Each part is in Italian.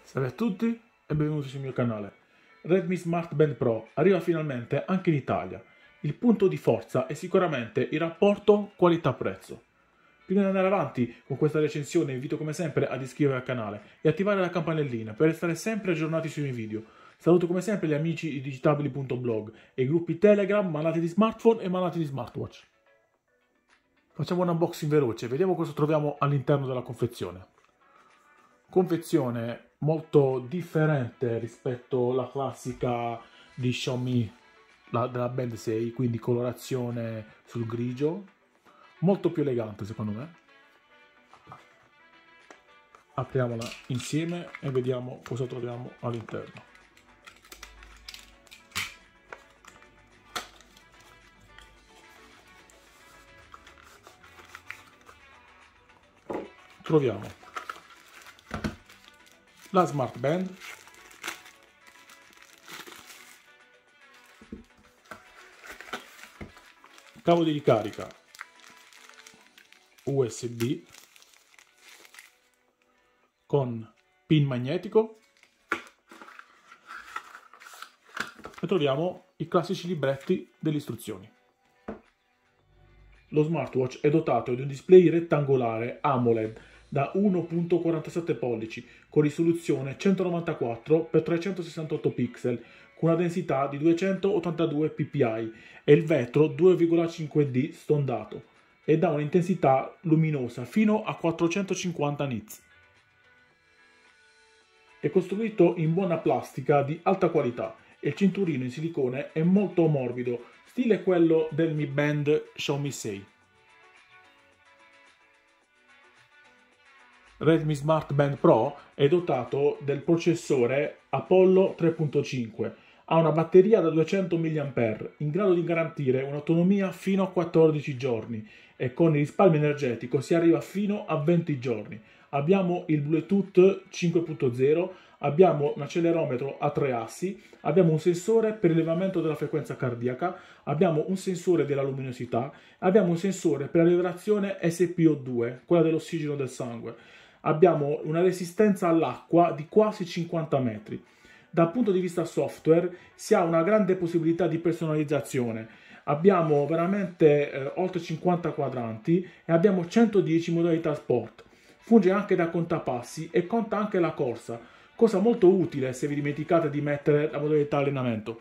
Salve a tutti e benvenuti sul mio canale. Redmi Smart Band Pro arriva finalmente anche in Italia. Il punto di forza è sicuramente il rapporto qualità-prezzo. Prima di andare avanti con questa recensione invito come sempre ad iscrivervi al canale e attivare la campanellina per restare sempre aggiornati sui miei video. Saluto come sempre gli amici di digitabili.blog e i gruppi Telegram, malati di smartphone e malati di smartwatch. Facciamo un unboxing veloce, vediamo cosa troviamo all'interno della confezione. Confezione molto differente rispetto alla classica di Xiaomi della Band 6, quindi colorazione sul grigio, molto più elegante secondo me. Apriamola insieme e vediamo cosa troviamo all'interno. Troviamo la Smart Band, cavo di ricarica USB con pin magnetico e troviamo i classici libretti delle istruzioni. Lo smartwatch è dotato di un display rettangolare AMOLED da 1.47 pollici con risoluzione 194x368 pixel con una densità di 282 ppi e il vetro 2,5D stondato e dà un'intensità luminosa fino a 450 nits. È costruito in buona plastica di alta qualità e il cinturino in silicone è molto morbido, stile quello del Mi Band Xiaomi 6. Redmi Smart Band Pro è dotato del processore Apollo 3.5, ha una batteria da 200 mAh in grado di garantire un'autonomia fino a 14 giorni e con il risparmio energetico si arriva fino a 20 giorni. Abbiamo il Bluetooth 5.0, abbiamo un accelerometro a 3 assi, abbiamo un sensore per il rilevamento della frequenza cardiaca, abbiamo un sensore della luminosità, abbiamo un sensore per la rilevazione SpO2, quella dell'ossigeno del sangue. Abbiamo una resistenza all'acqua di quasi 50 metri. Dal punto di vista software si ha una grande possibilità di personalizzazione. Abbiamo veramente oltre 50 quadranti e abbiamo 110 modalità sport. Funge anche da contapassi e conta anche la corsa, cosa molto utile se vi dimenticate di mettere la modalità allenamento.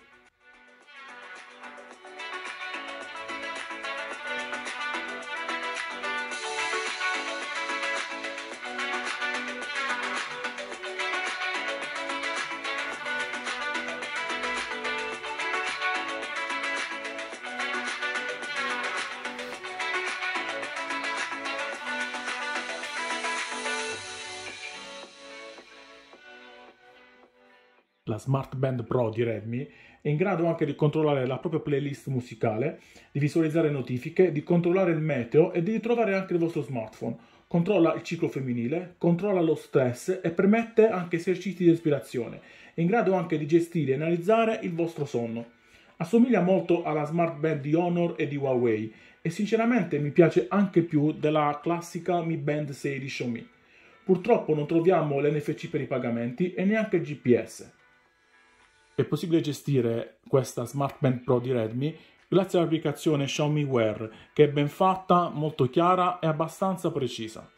La Smart Band Pro di Redmi è in grado anche di controllare la propria playlist musicale, di visualizzare notifiche, di controllare il meteo e di ritrovare anche il vostro smartphone. Controlla il ciclo femminile, controlla lo stress e permette anche esercizi di respirazione. È in grado anche di gestire e analizzare il vostro sonno. Assomiglia molto alla Smart Band di Honor e di Huawei e sinceramente mi piace anche più della classica Mi Band 6 di Xiaomi. Purtroppo non troviamo l'NFC per i pagamenti e neanche il GPS. È possibile gestire questa Smart Band Pro di Redmi grazie all'applicazione Xiaomi Wear, che è ben fatta, molto chiara e abbastanza precisa.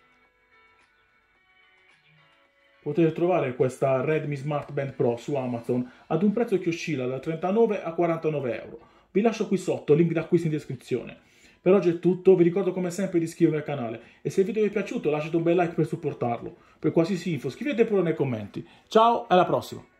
Potete trovare questa Redmi Smart Band Pro su Amazon ad un prezzo che oscilla da 39 a 49 euro. Vi lascio qui sotto il link d'acquisto in descrizione. Per oggi è tutto, vi ricordo come sempre di iscrivervi al canale e se il video vi è piaciuto lasciate un bel like per supportarlo. Per qualsiasi info scrivete pure nei commenti. Ciao e alla prossima!